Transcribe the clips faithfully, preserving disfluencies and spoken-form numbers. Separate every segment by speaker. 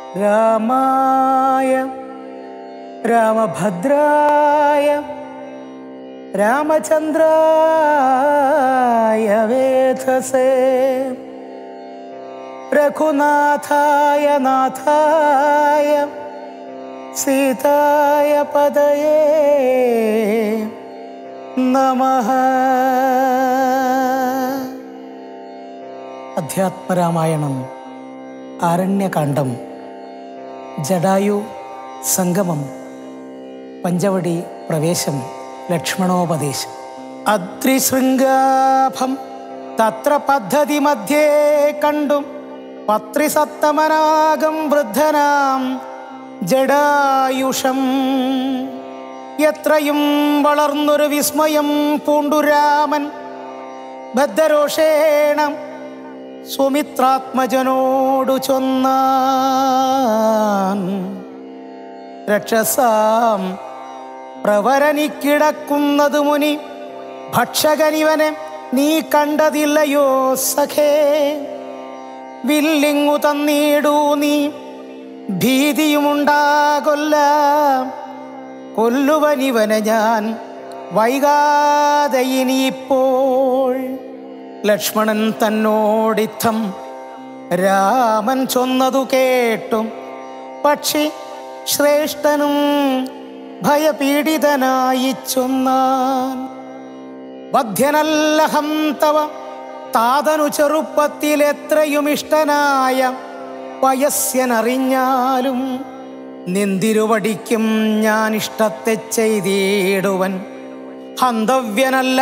Speaker 1: രാമായ രാമഭദ്രായ രാമചന്ദ്രായ വേധസേ രഘുനാഥായ നാഥായ സീതായ പദയേ നമഃ. അധ്യാത്മരാമായണം ആരണ്യകാണ്ഡം ജടായു സംഗമം പഞ്ചവടി പ്രവേശം ലക്ഷ്മണോപദേശം. അദ്രിശൃംഗാഭം തത്ര പദ്ധതി മധ്യേ കണ്ടും പത്രിസത്തമനാകം വൃദ്ധനാം ജടായുഷം എത്രയും വളർന്നൊരു വിസ്മയം പൂണ്ടുരാമൻ ബദ്ധരോഷേണ സുമിത്രാത്മജനോടു ചൊന്നാൻ. രക്ഷസാം പ്രവരനിക്കിടക്കുന്നതു മുനി ഭക്ഷകനിവനെ നീ കണ്ടതില്ലയോ സഖേ? വില്ലിങ്ങു തന്നീടൂ നീ ഭീതിയുമുണ്ടാകൊല്ല, കൊല്ലുവനിവനെ ഞാൻ വൈകാതെ ഇനിയിപ്പോൾ. ലക്ഷ്മണൻ തന്നോടിത്തം രാമൻ ചൊന്നതു കേട്ടും പക്ഷി ശ്രേഷ്ഠനും ഭയപീഡിതനായി ചൊന്നാൻ. വധ്യനല്ലഹം തവ താതനു ചെറുപ്പത്തിലെത്രയും ഇഷ്ടനായ വയസ്യനറിഞ്ഞാലും നിന്തിരുവടിക്കും ഞാൻ ഇഷ്ടത്തെ ചെയ്തിടുവൻ. ഹന്തവ്യനല്ല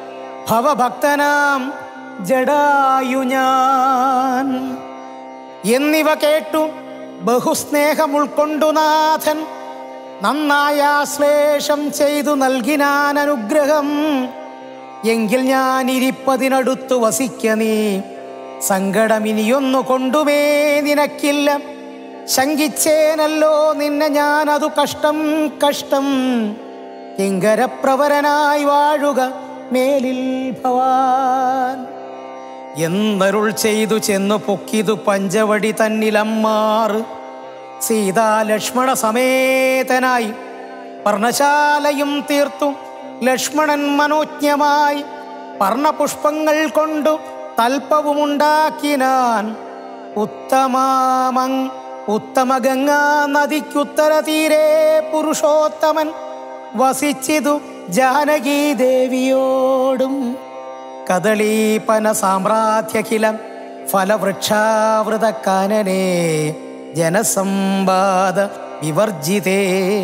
Speaker 1: ഭവഭക്തനാം ജടായു ഞാൻ. എന്നിവ കേട്ടു ബഹുസ്നേഹം ഉൾക്കൊണ്ടു നാഥൻ നന്നായ ആശ്ലേഷം ചെയ്തു നൽകിനാൻ അനുഗ്രഹം. എങ്കിൽ ഞാൻ ഇരിപ്പതിനടുത്തു വസിക്ക നീ, സങ്കടമിനിയൊന്നു കൊണ്ടുമേ നിനക്കില്ല. ശങ്കിച്ചേനല്ലോ നിന്നെ ഞാൻ, അതു കഷ്ടം കഷ്ടം. കിങ്കരപ്രവരനായി വാഴുക മേലിൽ ഭവാൻ എന്നരുൾ ചെയ്തു ചെന്നു പൊക്കിതു പഞ്ചവടി തന്നിലമ്മാറ്. സീതാലക്ഷ്മണ സമേതനായി പർണശാലയും തീർത്തു ലക്ഷ്മണൻ മനോജ്ഞമായി പർണപുഷ്പങ്ങൾ കൊണ്ടു തൽപ്പവുമുണ്ടാക്കിനാൻ. ഉത്തമാമങ് ഉത്തമ ഗംഗാ നദിക്കുത്തര തീരെ പുരുഷോത്തമൻ വസിച്ചിതു ജാനകീ ദേവിയോടും. കദളീപന സാമ്രാധ്യഖിലം ഫലവൃക്ഷാവൃത കാനനേ ജനസമ്പാദ വിവർജിതേ.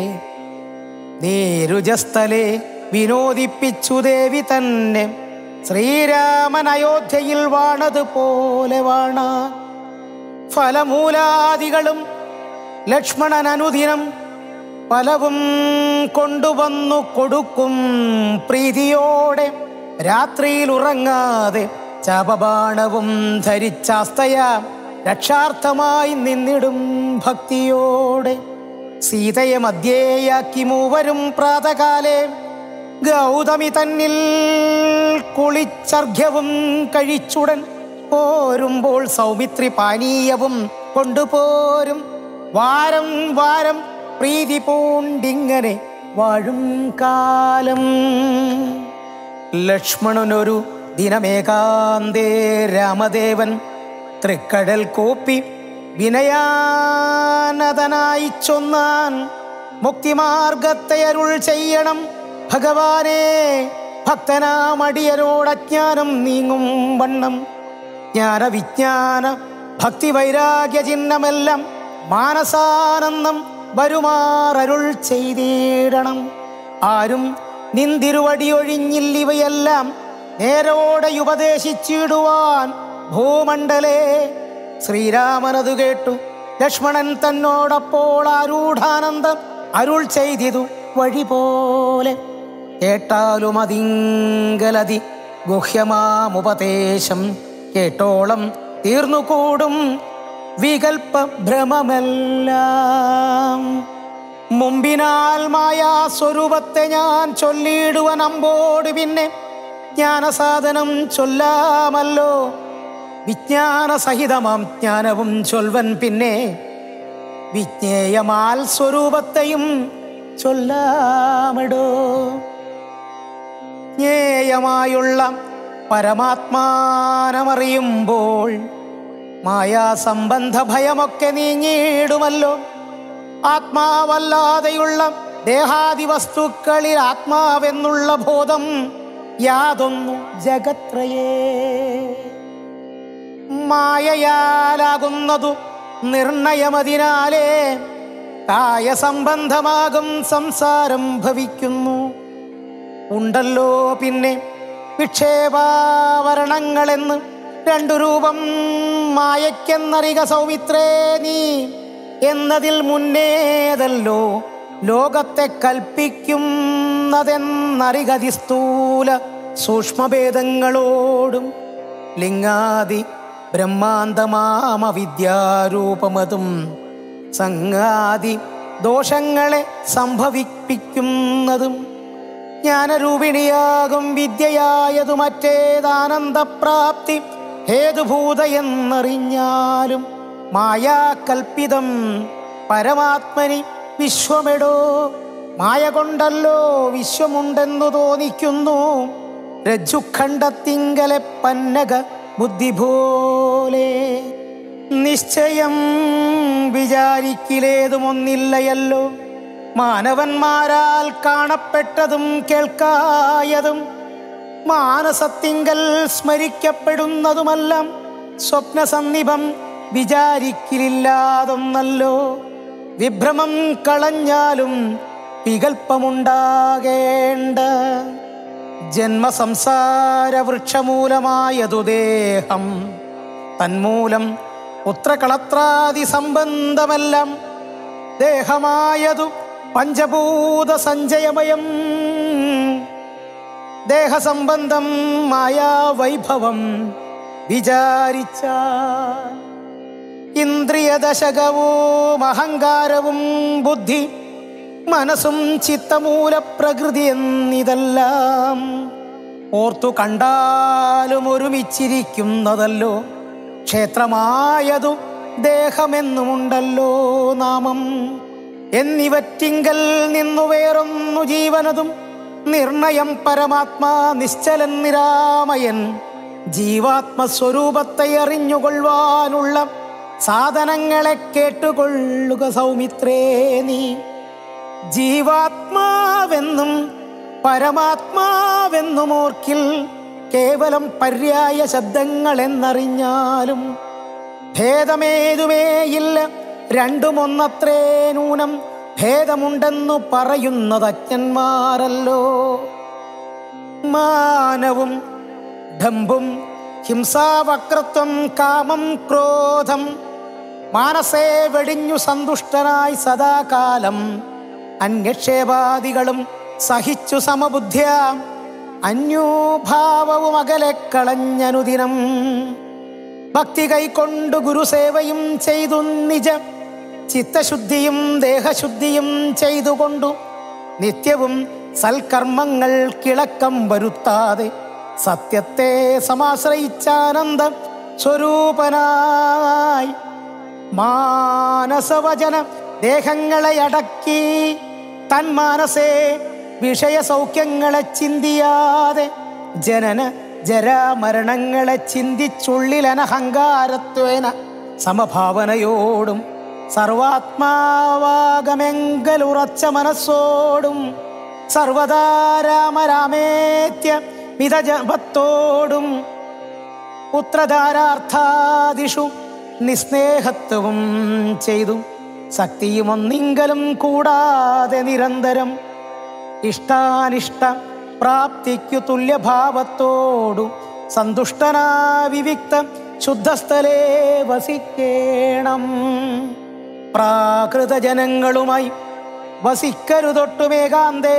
Speaker 1: നീരുജസ്ഥലേ വിനോദിപ്പിച്ചു ദേവി തന്നെ, ശ്രീരാമൻ അയോധ്യയിൽ വാണതുപോലെ വാണ. ഫലമൂലാദികളും ലക്ഷ്മണൻ അനുദിനം പലവും കൊണ്ടുവന്നു കൊടുക്കും പ്രീതിയോടെ. രാത്രിയിൽ ഉറങ്ങാതെ ചാപബാണവും ധരിച്ചാസ്തയ രക്ഷാർത്ഥമായി നിന്നിടും ഭക്തിയോടെ. സീതയെ മധ്യേയാക്കി മൂവരും പ്രാതകാലേ ഗൗതമി തന്നിൽ കുളിച്ചർഘ്യവും കഴിച്ചുടൻ പോരുമ്പോൾ സൗമിത്രി പാനീയവും കൊണ്ടുപോരും. വാരം വാരം പ്രീതി പൂണ്ടിങ്ങനെ വാഴും കാലം. ലക്ഷ്മണനൊരു ദിനമേകാന്തേ രാമദേവൻ തൃക്കടൽ കോപ്പി വിനയാനതനായി ചൊന്നാൻ. മുക്തിമാർഗത്തെ അരുൾ ചെയ്യണം ഭഗവാനെ, ഭക്തനാമടിയരോടജ്ഞാനം നീങ്ങും വണ്ണം. ജ്ഞാനവിജ്ഞാന ഭക്തി വൈരാഗ്യ ചിഹ്നമെല്ലാം മാനസാനന്ദം വരുമാറരുൾ ചെയ്തിടണം. ആരും നിന്തിരുവടിയൊഴിഞ്ഞില്ലിവയെല്ലാം നേരോടെ ഉപദേശിച്ചിടുവാൻ ഭൂമണ്ഡലേ. ശ്രീരാമനതു കേട്ടു ലക്ഷ്മണൻ തന്നോടപ്പോൾ ആരൂഢാനന്ദം അരുൾ ചെയ്തിതു വഴി പോലെ. കേട്ടാലും അതിങ്കലതി ഗുഹ്യമാമുപദേശം കേട്ടോളം തീർന്നുകൂടും വികൽപ്പ ഭ്രമമെല്ലാം. മുമ്പിനാൽ മായാസ്വരൂപത്തെ ഞാൻ ചൊല്ലിയിടുവൻ അമ്പോട് പിന്നെ ജ്ഞാനസാധനം ചൊല്ലാമല്ലോ. വിജ്ഞാന സഹിതമാം ജ്ഞാനവും ചൊൽവൻ പിന്നെ വിജ്ഞേയമാൽ സ്വരൂപത്തെയും ചൊല്ലാമിടോ. ജ്ഞേയമായുള്ള പരമാത്മാനമറിയുമ്പോൾ മായാസംബന്ധ ഭയമൊക്കെ നീങ്ങിയിടുമല്ലോ. ആത്മാവല്ലാതെയുള്ള ദേഹാദി വസ്തുക്കളിൽ ആത്മാവെന്നുള്ള ബോധം യാതൊന്നു ജഗത്രയേ. മായയാലാകുന്നതു നിർണയമതിനാലേ കായസംബന്ധമാകും സംസാരം ഭവിക്കുന്നു. ഉണ്ടല്ലോ പിന്നെ വിക്ഷേപാവരണങ്ങളെന്ന് രണ്ടു രൂപം മായയ്ക്കെന്നറിക സൗമിത്രേ നീ. എന്നതിൽ മുന്നേതല്ലോ ലോകത്തെ കൽപ്പിക്കുന്നതെന്നറികതി സ്ഥൂല സൂക്ഷ്മഭേദങ്ങളോടും ലിംഗാദി ബ്രഹ്മാന്തമാമവിദ്യാരൂപമതും സംഗാദി ദോഷങ്ങളെ സംഭവിപ്പിക്കുന്നതും ജ്ഞാനരൂപിണിയാകും വിദ്യയായതു മറ്റേതാനന്ദപ്രാപ്തി ഹേതുഭൂത എന്നറിഞ്ഞാലും മായാകൽപ്പിതം പരമാത്മനി വിശ്വമെടോ. മായ കൊണ്ടല്ലോ വിശ്വമുണ്ടെന്നു തോന്നിക്കുന്നു. രജ്ജുഖണ്ഡത്തിങ്കലെ പന്നക ബുദ്ധി പോലെ. നിശ്ചയം വിചാരിക്കിലേതുമൊന്നില്ലയല്ലോ. മാനവന്മാരാൽ കാണപ്പെട്ടതും കേൾക്കായതും മാനസത്തിങ്കൽ സ്മരിക്കപ്പെടുന്നതുമെല്ലാം സ്വപ്നസന്നിഭം വിചാരിക്കില്ലാതൊന്നല്ലോ. വിഭ്രമം കളഞ്ഞാലും വികൽപ്പമുണ്ടാകേണ്ട. ജന്മസംസാര വൃക്ഷമൂലമായതു ദേഹം. തന്മൂലം പുത്രകളത്രാദി സംബന്ധമെല്ലാം ദേഹമായതു പഞ്ചഭൂത സഞ്ചയമയം. ദേഹസംബന്ധം മായാവൈഭവം വിചാരിച്ച ഇന്ദ്രിയദശകവും അഹങ്കാരവും ബുദ്ധി മനസ്സും ചിത്തമൂല പ്രകൃതി എന്നിതെല്ലാം ഓർത്തു കണ്ടാലും ഒരുമിച്ചിരിക്കുന്നതല്ലോ. ക്ഷേത്രമായതു ദേഹമെന്നുമുണ്ടല്ലോ നാമം. എന്നിവറ്റിങ്കൽ നിന്നു വേറൊന്നു ജീവനതും നിർണയം പരമാത്മാ നിശ്ചലൻ നിരാമയൻ. ജീവാത്മസ്വരൂപത്തെ അറിഞ്ഞുകൊള്ളുവാനുള്ള സാധനങ്ങളെ കേട്ടുകൊള്ളുക സൗമിത്രേ നീ. ജീവാത്മാവെന്നും പരമാത്മാവെന്നും ഓർക്കിൽ കേവലം പര്യായ ശബ്ദങ്ങളെന്നറിഞ്ഞാലും ഭേദമേതുമേയില്ല. രണ്ടുമൊന്നത്രേ നൂനം. ഭേദമുണ്ടെന്നു പറയുന്നത് അജ്ഞന്മാരല്ലോ. മാനവും ഡംഭും ഹിംസാവക്രത്വം കാമം ക്രോധം മാനസേ വെടിഞ്ഞു സന്തുഷ്ടനായി സദാകാലം അന്യക്ഷേപാദികളും സഹിച്ചു സമബുദ്ധ്യ അന്യോഭാവവും അകലെ കളഞ്ഞനുദിനം. ഭക്തി കൈക്കൊണ്ടു ഗുരുസേവയും ചെയ്തു നിജ ചിത്തശുദ്ധിയും ദേഹശുദ്ധിയും ചെയ്തുകൊണ്ടു നിത്യവും സൽക്കർമ്മങ്ങൾ കിളക്കം വരുത്താതെ സത്യത്തെ സമാശ്രയിച്ചാനന്ദ സ്വരൂപനായി മാനസവചന ദേഹങ്ങളെ അടക്കി തൻ മാനസേ വിഷയസൗഖ്യങ്ങളെ ചിന്തിയാതെ ജനന ജരാമരണങ്ങളെ ചിന്തിച്ചുള്ളിലനഹങ്കാരത്വേന സമഭാവനയോടും സർവാത്മാവാകമെങ്കലുറച്ച മനസ്സോടും സർവദാ രാമരാമേത്യ മിതജപത്തോടും പുത്രധാരാർത്ഥാദിഷു നിസ്നേഹത്വവും ചെയ്തു ശക്തിയും ഒന്നിങ്കലും കൂടാതെ നിരന്തരം ഇഷ്ടാനിഷ്ട പ്രാപ്തിക്കു തുല്യഭാവത്തോടു സന്തുഷ്ടനാ വിവിക്ത ശുദ്ധസ്ഥലേ വസിക്കേണം. പ്രാകൃതജനങ്ങളുമായി വസിക്കരുതൊട്ടുമേകാന്തേ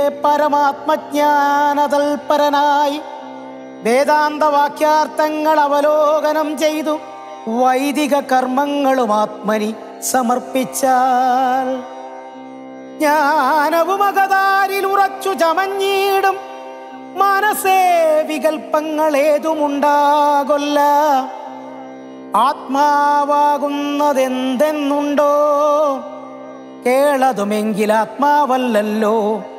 Speaker 1: പരമാത്മജ്ഞാനതൽപരനായി വേദാന്തവാക്യാർത്ഥങ്ങൾ അവലോകനം ചെയ്തു വൈദിക കർമ്മങ്ങളും ആത്മനി സമർപ്പിച്ചാൽ ജ്ഞാനവും അകതാരിൽ ഉറച്ചു ചമഞ്ഞിടും. മനസ്സേ വികൽപ്പങ്ങളേതുമുണ്ടാകൊല്ല. ആത്മാവാകുന്നതെന്തെന്നുണ്ടോ കേളതുമെങ്കിൽ ആത്മാവല്ലല്ലോ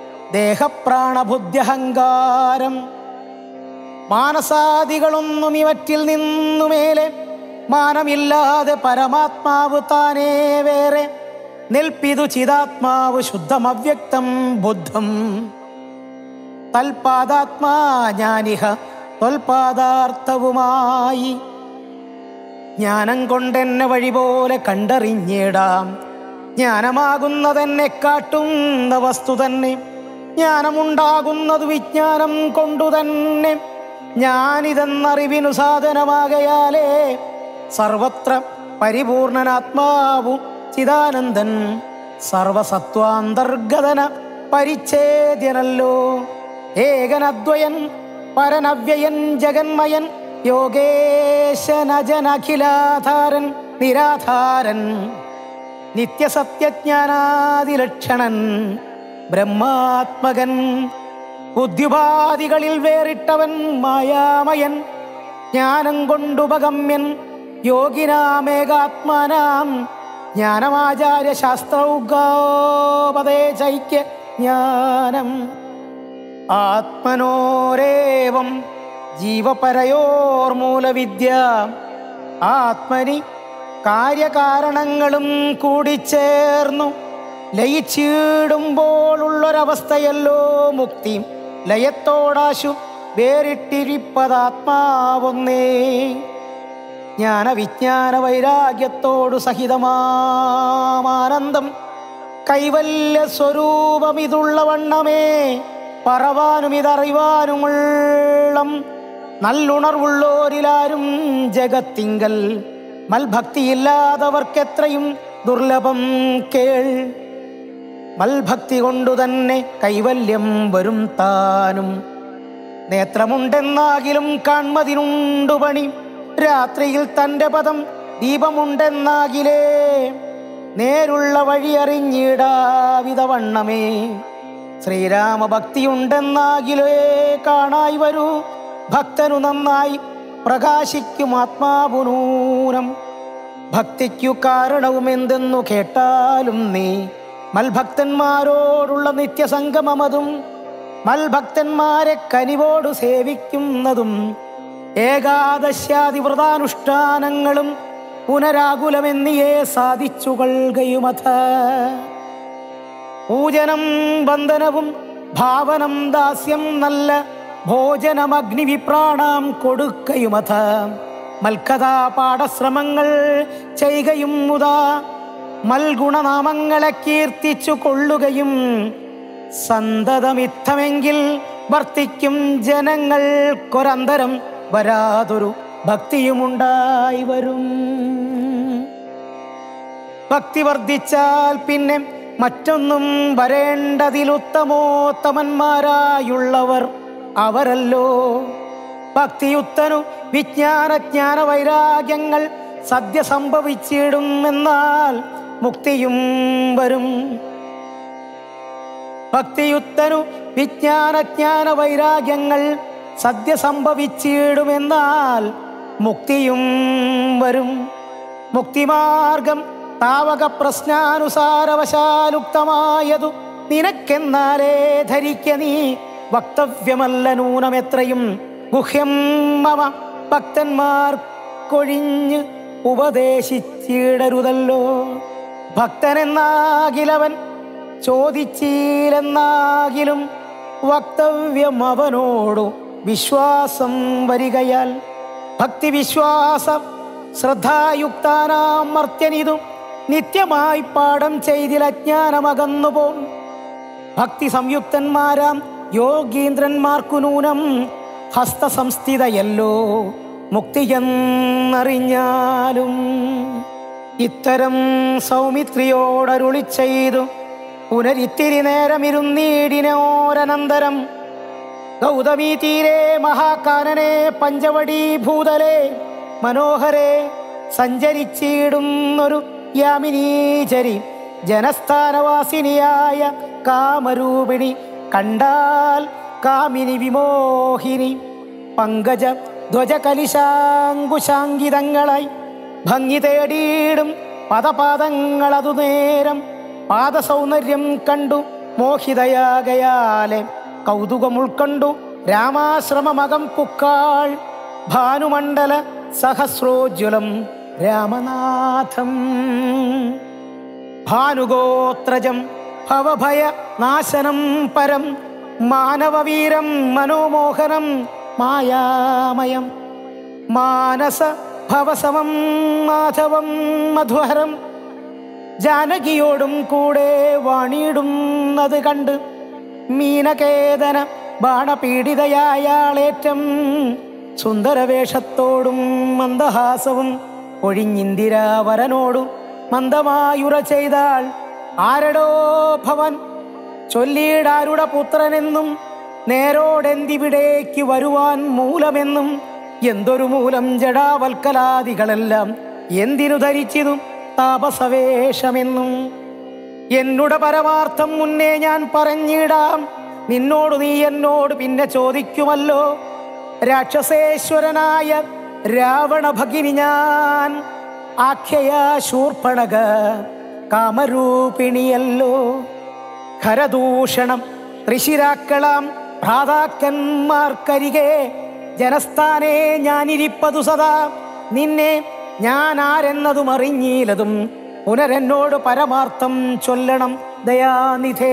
Speaker 1: ദേഹപ്രാണബുദ്ധ്യഹങ്കാരം. മാനസാദികളൊന്നും ഇവറ്റിൽ നിന്നുമേലെ മാനമില്ലാതെ പരമാത്മാവ് താനേ വേറെ നിൽപ്പിതു ചിതാത്മാവ് ശുദ്ധമവ്യക്തം ബുദ്ധം. തൽപാദാത്മാ ജ്ഞാനിഹ ത്വൽപാദാർത്ഥവുമായി. ജ്ഞാനം കൊണ്ടെന്നെ വഴി പോലെ കണ്ടറിഞ്ഞിടാം. ജ്ഞാനമാകുന്നതെന്നെ കാട്ടുന്ന വസ്തു തന്നെ. ജ്ഞാനമുണ്ടാകുന്നത് വിജ്ഞാനം കൊണ്ടു തന്നെ. ഞാനിതെന്നറിവിനു സാധനമാകയാലേ സർവത്ര പരിപൂർണനാത്മാവു ചിദാനന്ദൻ. സർവസത്വാന്തർഗതന പരിച്ഛേദ്യനല്ലോ. ഏകനദ്വയൻ പരനവ്യയൻ ജഗന്മയൻ യോഗേശനജനഖിലാധാരൻ നിരാധാരൻ നിത്യസത്യജ്ഞാനാദിലക്ഷണൻ ബ്രഹ്മാത്മകൻ. ബുദ്ധ്യുപാധികളിൽ വേറിട്ടവൻ മായാമയൻ. ജ്ഞാനം കൊണ്ടുപഗമ്യൻ യോഗിനാമേകാത്മാനാം. ജ്ഞാനമാചാര്യ ശാസ്ത്രൗഗോപദേശൈക്യ ജ്ഞാനം. ആത്മനോരേവം ജീവപരയോർമൂലവിദ്യ. ആത്മനി കാര്യകാരണങ്ങളും കൂടിച്ചേർന്നു ലയിച്ചിടുമ്പോഴുള്ളൊരവസ്ഥയല്ലോ മുക്തി. ലയത്തോടാശു വേറിട്ടിരിപ്പതാത്മാവൊന്നേ. ജ്ഞാനവിജ്ഞാന വൈരാഗ്യത്തോടു സഹിതമാനന്ദം കൈവല്യ സ്വരൂപമിതുള്ള വണ്ണമേ പറവാനും ഇതറിവാനുമുള്ളം. നല്ലുണർവുള്ളോരിലാരും ജഗത്തിങ്കൽ മൽഭക്തിയില്ലാത്തവർക്കെത്രയും ദുർലഭം കേൾ. മൽഭക്തി കൊണ്ടു തന്നെ കൈവല്യം വരും താനും. നേത്രമുണ്ടെന്നാകിലും കാൺമതിനുണ്ടു പണി. രാത്രിയിൽ തൻ്റെ പദം ദീപമുണ്ടെന്നാകിലേ നേരുള്ള വഴി അറിഞ്ഞിടാവിധവണ്ണമേ. ശ്രീരാമഭക്തിയുണ്ടെന്നാകിലേ കാണായി വരൂ ഭക്തനു നന്നായി പ്രകാശിക്കും ആത്മാവുനൂനം. ഭക്തിക്കു കാരണവുമെന്തെന്നു കേട്ടാലും നീ മൽഭക്തന്മാരോടുള്ള നിത്യസംഗമമതും മൽഭക്തന്മാരെ കനിവോടു സേവിക്കുന്നതും ഏകാദശ്യാതിവ്രതാനുഷ്ഠാനങ്ങളും പുനരാകുലമെന്നിയേ സാധിച്ചു കൊള്ളുകയുമഥ. പൂജനം ബന്ധനവും ഭാവനം ദാസ്യം നല്ല ഭോജനമഗ്നിവിപ്രാണാം കൊടുക്കയുമഥ. മൽക്കഥാ പാഠശ്രമങ്ങൾ ചെയ്യുകയും മുതാ മൽഗുണനാമങ്ങളെ കീർത്തിച്ചു കൊള്ളുകയും സന്തതമിത്തമെങ്കിൽ വർത്തിക്കും ജനങ്ങൾക്കൊരന്തരം വരാതൊരു ഭക്തിയുമുണ്ടായി വരും. ഭക്തി വർദ്ധിച്ചാൽ പിന്നെ മറ്റൊന്നും വരേണ്ടതിലുത്തമോത്തമന്മാരായുള്ളവർ അവരല്ലോ. ഭക്തിയുക്തനു വിജ്ഞാനജ്ഞാന വൈരാഗ്യങ്ങൾ സദ്യ സംഭവിച്ചിടും എന്നാൽ മുക്തിയും വരും. ഭക്തിയുക്തനു വിജ്ഞാനജ്ഞാന വൈരാഗ്യങ്ങൾ സദ്യ സംഭവിച്ചിടുമെന്നാൽ മുക്തിയും വരും. മുക്തിമാർഗം താവക പ്രശ്നാനുസാരവശാലുക്തമായതു നിനക്കെന്നാലേ ധരിക്ക നീ. വക്തവ്യമല്ല നൂനമെത്രയും ഗുഹ്യം മമ ഭക്തന്മാർക്കൊഴിഞ്ഞ് ഉപദേശിച്ചിടരുതല്ലോ. ഭക്തനെന്നാകിലവൻ ചോദിച്ചില്ലെന്നാകിലും വക്തവ്യം അവനോടു വിശ്വാസം വരികയാൽ. ഭക്തിവിശ്വാസ ശ്രദ്ധായുക്താനാം മർത്യനിതു നിത്യമായി പാഠം ചെയ്തിൽ അജ്ഞാനമകന്നുപോം. ഭക്തി സംയുക്തന്മാരാം യോഗീന്ദ്രന്മാർക്കു നൂനം ഹസ്തസംസ്ഥിതയല്ലോ മുക്തിയെന്നറിഞ്ഞാലും. ഇത്തരം സൗമിത്രിയോടരുളി ചെയ്തു പുനരിത്തിരി നേരമിരുന്നീടിനോരനന്തരം ഗൗതമീ തീരെ മഹാകാനനെ പഞ്ചവടീ ഭൂതലേ മനോഹരെ സഞ്ചരിച്ചിടുന്നൊരു യാമിനീചരി ജനസ്ഥാനവാസിനിയായ കാമരൂപിണി കണ്ടാൽ കാമിനി വിമോഹിനി. പങ്കജ ധ്വജ കലിശാങ്കുശാങ്കിതങ്ങളായി ഭംഗി തേടിയിടും പദപാദങ്ങളതു നേരം പാദസൗന്ദര്യം കണ്ടു മോഹിതയാകയാലെ കൗതുകം ഉൾക്കൊണ്ടു രാമാശ്രമമകം പുക്കാൾ ഭാനുമണ്ഡല സഹസ്രോജ്വലം രാമനാഥം. ഭാനുഗോത്രജം ഭവഭയ നാശനം പരം മാനവവീരം മനോമോഹനം മായാമയം മാനസ ഭവസമം മാധവം മധുഹരം ജാനകിയോടും കൂടെ വാണിയിടുന്നത് കണ്ട് മീനകേതന ബാണപീഡിതയായാളേറ്റം സുന്ദരവേഷത്തോടും മന്ദഹാസവും ഒഴിഞ്ഞിന്ദിരാവരനോടു മന്ദമായുറ ചെയ്താൾ. ആരടോ ഭവൻ ചൊല്ലിയിടാരുടെ പുത്രനെന്നും നേരോടെന്തിവിടേക്ക് വരുവാൻ മൂലമെന്നും എന്തൊരു മൂലം ജഡാവൽക്കലാദികളെല്ലാം എന്തിനു ധരിച്ചിതു താപസവേഷമെന്നും എന്നുടെ പരമാർത്ഥം മുന്നേ ഞാൻ പറഞ്ഞിടാം. നിന്നോട് നീ എന്നോട് പിന്നെ ചോദിക്കുമല്ലോ. രാക്ഷസേശ്വരനായ രാവണ ഭഗിനി ഞാൻ ആഖ്യയാ ശൂർപ്പണക കാമരൂപിണിയല്ലോ. ഖരദൂഷണം ഋഷിരാക്കളാം ഭ്രാതാക്കന്മാർക്കരികെ ജനസ്ഥാനേ ഞാനിരിപ്പതു സദാ. നിന്നെ ഞാൻ ആരെന്നതും അറിഞ്ഞീലതും പുനരെന്നോട് പരമാർത്ഥം ചൊല്ലണം ദയാനിധേ.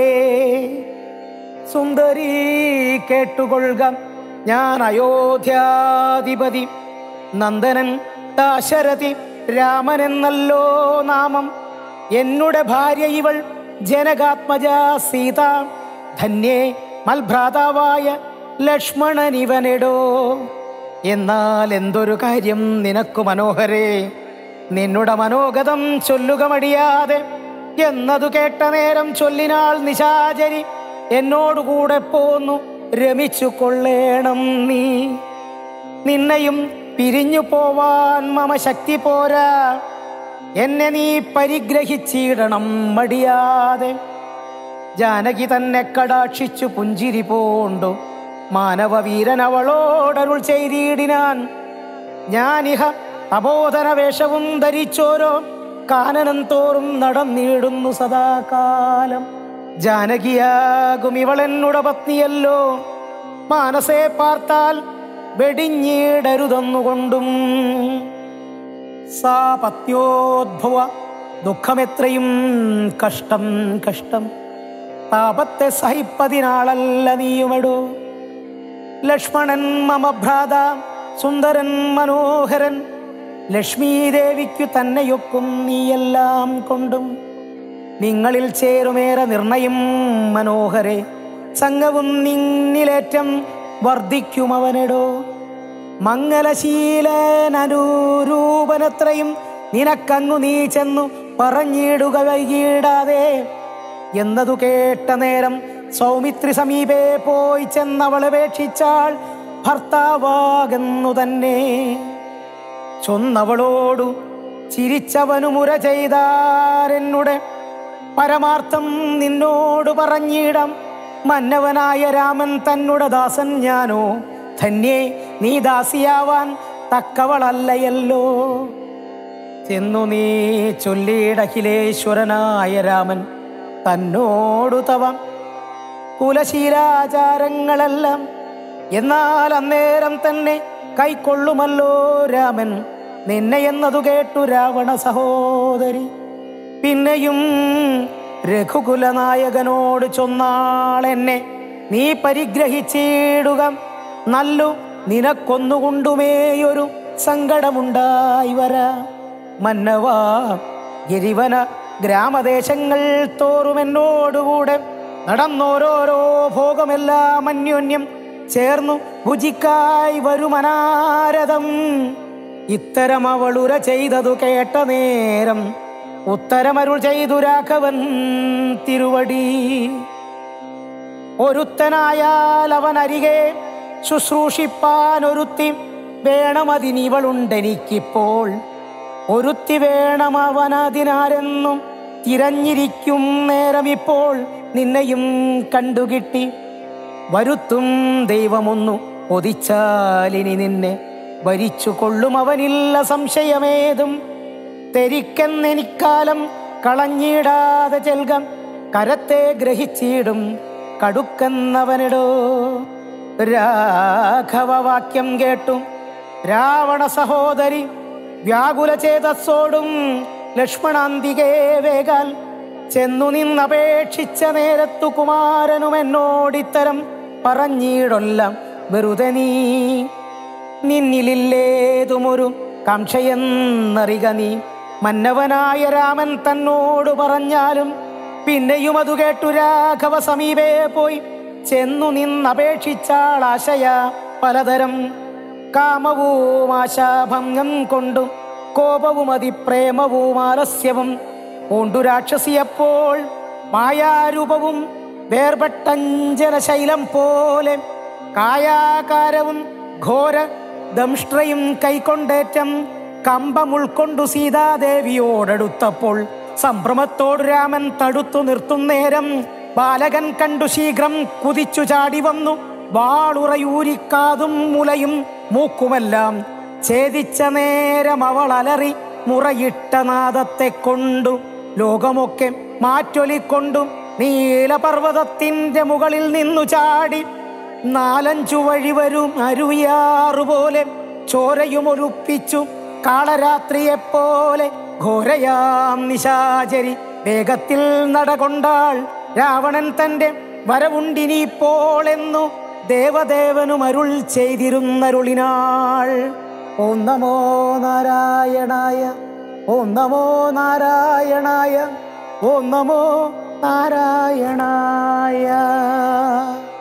Speaker 1: സുന്ദരീ കേട്ടുകൊള്ളുക, ഞാൻ അയോധ്യാധിപതി നന്ദനൻ ദാശരഥി രാമനെന്നല്ലോ നാമം. എന്നുടെ ഭാര്യ ഇവൾ ജനകാത്മജ സീത. ധന്യേ മൽഭ്രാതാവായ ലക്ഷ്മണനിവനെടോ. എന്നാൽ എന്തൊരു കാര്യം നിനക്കു മനോഹരേ, നിന്നുടെ മനോഗതം ചൊല്ലുക മടിയാതെ എന്നതു കേട്ട നേരം ചൊല്ലിനാൾ നിശാചരി. എന്നോടുകൂടെ പോന്നു രമിച്ചു കൊള്ളേണം നീ. നിന്നെയും പിരിഞ്ഞു പോവാൻ മമ ശക്തി പോരാ. എന്നെ നീ പരിഗ്രഹിച്ചിടണം മടിയാതെ. ജാനകി തന്നെ കടാക്ഷിച്ചു പുഞ്ചിരി പൂണ്ടു മാനവവീരൻ അവളോടരുൾ ചെയ്തിടിനാൻ. ഞാനിഹ അബോധന വേഷവും ധരിച്ചോരോ കാനനം തോറും നടന്നിടുന്നു സദാകാലം. ജാനകിയാകും ഇവളെന്നുടെ പത്നിയല്ലോ. മാനസേ പാർത്താൽ വെടിഞ്ഞിടരുതെന്നുകൊണ്ടും സാ പത്യോദ്ഭവ ദുഃഖമെത്രയും കഷ്ടം കഷ്ടം. താപത്തെ സഹിപ്പതിനാളല്ല നീയുമെടോ. ലക്ഷ്മണൻ മമ ഭ്രാത സുന്ദരൻ മനോഹരൻ. ലക്ഷ്മീദേവിക്കു തന്നെയൊക്കും നീയെല്ലാം കൊണ്ടും. നിങ്ങളിൽ ചേരുമേറെ നിർണയം മനോഹരെ. സംഘവും നിന്നിലേറ്റം വർദ്ധിക്കും അവനെടോ. മംഗലശീലനനുരൂപനത്രയും നിനക്കങ്ങു നീ ചെന്നു പറഞ്ഞിടുക വൈകിടാതെ. എന്നതു കേട്ട നേരം സൗമിത്രി സമീപേ പോയി ചെന്നവളപേക്ഷിച്ചാൾ ഭർത്താവാകുന്നു തന്നെ. ചൊന്നവളോടു ചിരിച്ചവനു മുര ചെയ്താരെന്നുടെ പരമാർത്ഥം നിന്നോട് പറഞ്ഞിടാം. മന്നവനായ രാമൻ തന്നുടെ ദാസൻ ഞാനോ. ധന്യേ നീ ദാസിയാവാൻ തക്കവളല്ലയല്ലോ. ചെന്നു നീ ചൊല്ലിയിടഖിലേശ്വരനായ രാമൻ തന്നോടു തവ കുലശീലാചാരങ്ങളെല്ലാം. എന്നാൽ അന്നേരം തന്നെ കൈക്കൊള്ളുമല്ലോ രാമൻ നിന്നെ എന്നതു കേട്ടു രാവണ സഹോദരി. പിന്നെയും രഘുകുലനായകനോട് ചൊന്നാളെന്നെ നീ പരിഗ്രഹിച്ചിടുക. നല്ലു നിനക്കൊന്നുകൊണ്ടുമേയൊരു സങ്കടമുണ്ടായി വരാ. മന്നവാ ഗിരിവന ഗ്രാമദേശങ്ങൾ തോറുമെന്നോടുകൂടെ നടന്നോരോരോ ഭോഗമെല്ലാം അന്യോന്യം ചേർന്നു ഭുജിക്കായി വരുമനാരഥം. ഇത്തരം അവളുര ചെയ്തതു കേട്ട നേരം ഉത്തരമരുൾ ചെയ്തു രാഘവൻ തിരുവടി. ഒരുത്തനായാൽ അവൻ അരികെ ശുശ്രൂഷിപ്പാൻ ഒരുത്തി വേണമതിനിവളുണ്ടെനിക്കിപ്പോൾ. ഒരുത്തി വേണം അവനതിനാരെന്നും തിരഞ്ഞിരിക്കും നേരമിപ്പോൾ നിന്നെയും കണ്ടുകിട്ടി. വരുത്തും ദൈവമൊന്നു ഒതിച്ചാലിനി നിന്നെ വരിച്ചു കൊള്ളും അവനില്ല സംശയമേതും. തെരിക്കെന്നെനിക്കാലം കളഞ്ഞിടാതെ ചെൽകം കരത്തെ ഗ്രഹിച്ചിടും കടുക്കെന്നവനിടോ. രാഘവവാക്യം കേട്ടും രാവണ സഹോദരി വ്യാകുല ചേതസ്സോടും ലക്ഷ്മണാന്തികേ വേഗാൽ ചെന്നു നിന്നപേക്ഷിച്ച നേരത്തു കുമാരനും എന്നോടിത്തരം പറഞ്ഞിടൊല്ലാം വെറുതെ നീ. നിന്നിലില്ലേതുമൊരു കാംക്ഷയെന്നറിക നീ. മന്നവനായ രാമൻ തന്നോട് പറഞ്ഞാലും പിന്നെയും അതു കേട്ടു രാഘവ സമീപേ പോയി ചെന്നു നിന്നപേക്ഷിച്ചാൾ ആശയ പലതരം. കാമവും ആശാഭംഗം കൊണ്ടും കോപവും അതിപ്രേമവും ആലസ്യവും പൂണ്ടു രാക്ഷസിയപ്പോൾ മായാരൂപവും വേർപെട്ടഞ്ജന ശൈലം പോലെ കായാകാരവും ഘോര ദംഷ്ട്രയും കൈക്കൊണ്ടേറ്റം കമ്പം ഉൾക്കൊണ്ടു സീതാദേവിയോടടുത്തപ്പോൾ സംഭ്രമത്തോട് രാമൻ തടുത്തു നിർത്തും നേരം ബാലകൻ കണ്ടു ശീഘ്രം കുതിച്ചു ചാടി വന്നു വാളുറയൂരിക്കാതും മുലയും മൂക്കുമെല്ലാം ഛേദിച്ച നേരം അവൾ അലറി മുറയിട്ട നാദത്തെ കൊണ്ടു ലോകമൊക്കെ മാറ്റൊലിക്കൊണ്ടു നീലപർവ്വതത്തിന്റെ മുകളിൽ നിന്നു ചാടി നാലഞ്ചു വഴി വരും അരുവിയാറുപോലെ ചോരയുമൊരുപ്പിച്ചു കാളരാത്രിയെപ്പോലെ ഘോരയാം നിശാചരി വേഗത്തിൽ നടകൊണ്ടാൾ. രാവണൻ തന്റെ വരവുണ്ടിനിപ്പോളെന്നു ദേവദേവനും അരുൾ ചെയ്തിരുന്നരുളിനാൾ. ഓം നമോ നാരായണായ, ഓം നമോ നാരായണായ, ഓം നമോ നാരായണായ.